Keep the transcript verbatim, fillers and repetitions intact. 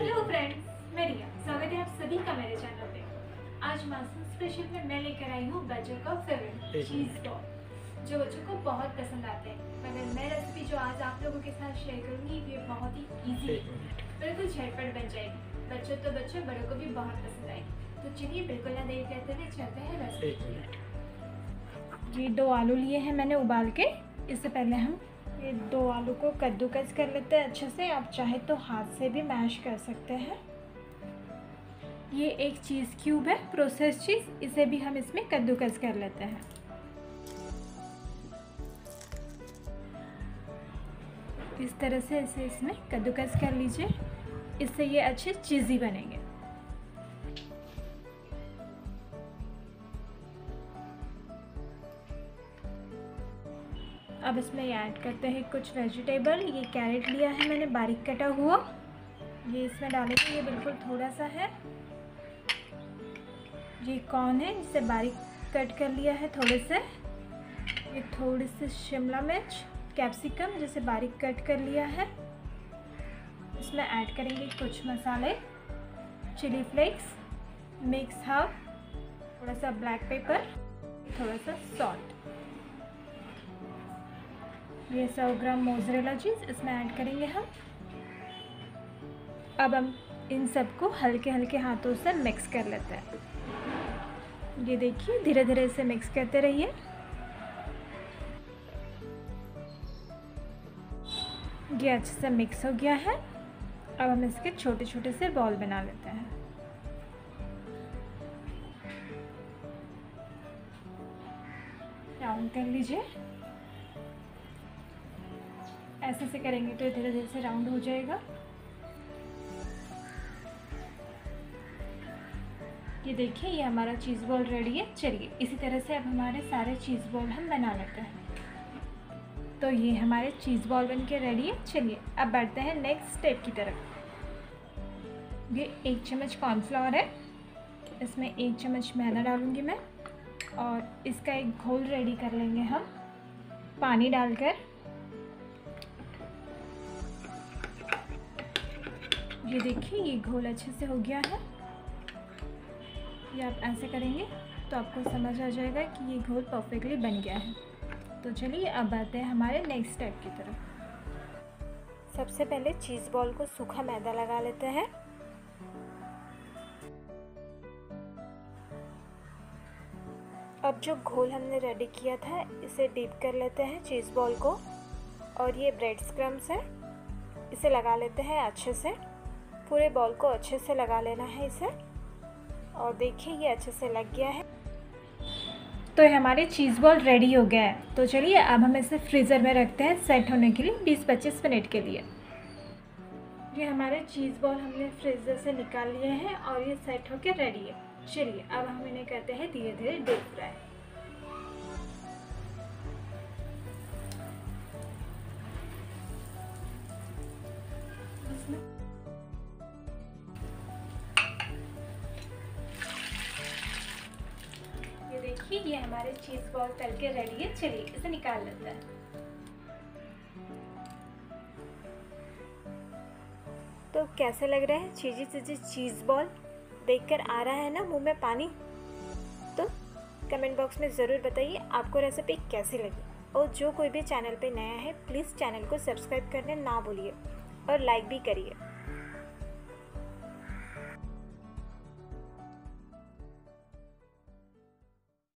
Hello friends, मैं रिया। स्वागत है आप सभी का मेरे चैनल पे। आज मासूम स्पेशल में मैं लेकर आई हूँ बच्चों का फेवरेट चीज़ बॉल, जो बच्चों को बहुत पसंद आते हैं। मगर मैं रेसिपी जो आज आप लोगों के साथ शेयर करूँगी ये बहुत ही इजी है, बिल्कुल झटपट बन जाएगी। बच्चों तो बच्चों, बड़ों को भी बहुत पसंद आएगी। तो चलिए बिल्कुल ना देर करते हुए चलते हैं रेसिपी। ये दो आलू लिए हैं मैंने उबाल के। इससे पहले हम ये दो आलू को कद्दूकस कर लेते हैं अच्छे से। आप चाहे तो हाथ से भी मैश कर सकते हैं। ये एक चीज़ क्यूब है, प्रोसेस चीज़, इसे भी हम इसमें कद्दूकस कर लेते हैं। इस तरह से इसे इसमें कद्दूकस कर लीजिए, इससे ये अच्छे चीज़ी बनेंगे। अब इसमें ऐड करते हैं कुछ वेजिटेबल। ये कैरेट लिया है मैंने बारीक कटा हुआ, ये इसमें डालेंगे। ये बिल्कुल थोड़ा सा है। ये कॉर्न है, जिसे बारीक कट कर लिया है थोड़े से। ये थोड़ी सी शिमला मिर्च, कैप्सिकम, जिसे बारीक कट कर लिया है। इसमें ऐड करेंगे कुछ मसाले, चिली फ्लेक्स, मिक्स हर्ब, थोड़ा सा ब्लैक पेपर, थोड़ा सा सॉल्ट। ये सौ ग्राम मोज़रेला चीज़ इसमें ऐड करेंगे हम। अब हम इन सबको हल्के हल्के हाथों से मिक्स कर लेते हैं। ये देखिए, धीरे धीरे इसे मिक्स करते रहिए। ये अच्छे से मिक्स हो गया है। अब हम इसके छोटे छोटे से बॉल बना लेते हैं। राउंड कर लीजिए। ऐसे से करेंगे तो धीरे धीरे से राउंड हो जाएगा। ये देखिए, ये हमारा चीज़ बॉल रेडी है। चलिए इसी तरह से अब हमारे सारे चीज़ बॉल हम बना लेते हैं। तो ये हमारे चीज़ बॉल बन के रेडी है। चलिए अब बढ़ते हैं नेक्स्ट स्टेप की तरफ। ये एक चम्मच कॉर्नफ्लावर है, इसमें एक चम्मच मैदा डालूंगी मैं, और इसका एक घोल रेडी कर लेंगे हम पानी डालकर। ये देखिए, ये घोल अच्छे से हो गया है। ये आप ऐसे करेंगे तो आपको समझ आ जाएगा कि ये घोल परफेक्टली बन गया है। तो चलिए अब आते हैं हमारे नेक्स्ट स्टेप की तरफ। सबसे पहले चीज़ बॉल को सूखा मैदा लगा लेते हैं। अब जो घोल हमने रेडी किया था, इसे डीप कर लेते हैं चीज़ बॉल को। और ये ब्रेड क्रम्स है, इसे लगा लेते हैं अच्छे से। पूरे बॉल को अच्छे से लगा लेना है इसे। और देखिए, ये अच्छे से लग गया है। तो ये हमारे चीज़ बॉल रेडी हो गया है। तो चलिए अब हम इसे फ्रीज़र में रखते हैं सेट होने के लिए बीस पच्चीस मिनट के लिए। ये हमारे चीज़ बॉल हमने फ्रीज़र से निकाल लिए हैं और ये सेट होकर रेडी है। चलिए अब हम इन्हें करते हैं धीरे धीरे डीप फ्राई। देखिए, ये हमारे चीज़ बॉल तल के रेडी है। चलिए इसे निकाल लेते हैं। तो कैसे लग रहा है चीज़ी चीज़ी चीज़ बॉल? देखकर आ रहा है ना मुंह में पानी? तो कमेंट बॉक्स में ज़रूर बताइए आपको रेसिपी कैसी लगी। और जो कोई भी चैनल पे नया है, प्लीज़ चैनल को सब्सक्राइब करने ना भूलिए और लाइक भी करिए।